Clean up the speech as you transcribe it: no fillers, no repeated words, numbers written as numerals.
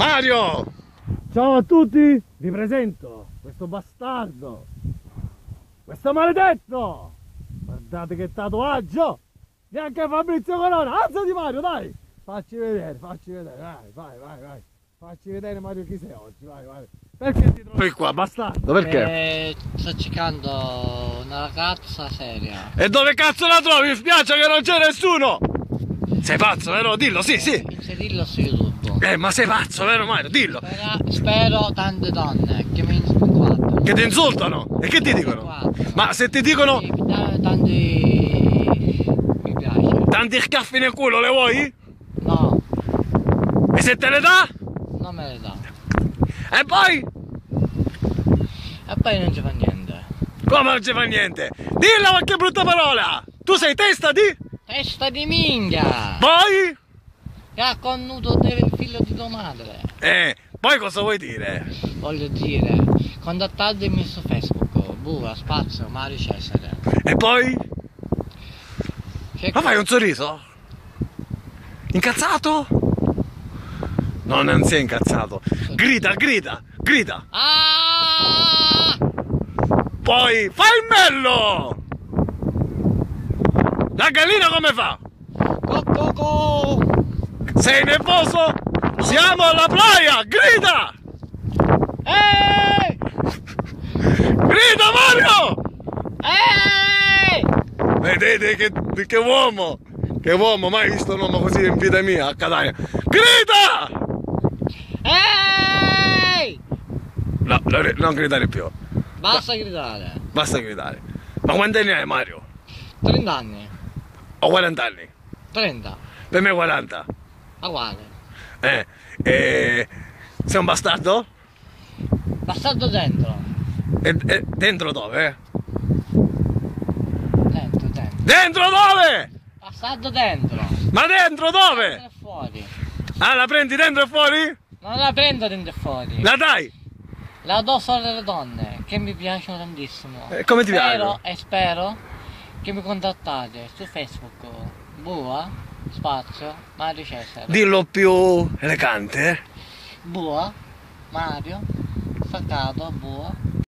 Mario! Ciao a tutti, vi presento questo bastardo, questo maledetto. Guardate che tatuaggio, neanche Fabrizio Corona. Alzati Mario, dai, facci vedere, dai, vai, facci vedere Mario chi sei oggi, vai. Perché ti trovi qua, bastardo, perché? Sto cercando una ragazza seria. E dove cazzo la trovi? Mi spiace che non c'è nessuno! Sei pazzo, vero? Dillo, sì. Inserirlo su YouTube. Ma sei pazzo, vero Mario? Dillo! Spero tante donne che mi insultano. Che ti insultano? E che ti dicono? Ma se ti dicono Sì, tanti... mi piace. tanti schiaffi nel culo, le vuoi? No, E se te le dà? non me le dà. E poi? E poi non ci fa niente. Come non ci fa niente? Dilla qualche brutta parola! Tu sei testa di? Testa di minchia! Poi? Che ha connuto il figlio di tua madre. Poi cosa vuoi dire? Voglio dire, contattatemi su Facebook, Bua, Spazio, Mario Cesare. E poi? Che Ma fai un sorriso? Incazzato? No, non sei incazzato. Grida! Ah! Poi fai il mello! La gallina come fa? Co. Sei nervoso? Siamo alla playa! Grida! Ehi! Grida Mario! Ehi! Vedete che uomo! Che uomo, mai visto un uomo così in vita mia a Catania! Grida! Ehi! No, non gridare più. Basta gridare. Basta gridare. Ma quanti anni hai Mario? 30 anni. Ho 40 anni. 30. Per me 40. Uguale. Sei un bastardo? Bastardo dentro. E dentro dove? Dentro. Dentro dove? Bastardo dentro. Ma dentro dove? Dentro e fuori. Ah, la prendi dentro e fuori? Non la prendo dentro e fuori. La dai? La do solo alle donne, che mi piacciono tantissimo. Come ti piace? E spero che mi contattate su Facebook, Bua, Spazio, Mario Cesare. Dillo più elegante, Bua, Mario, Staccato, Bua,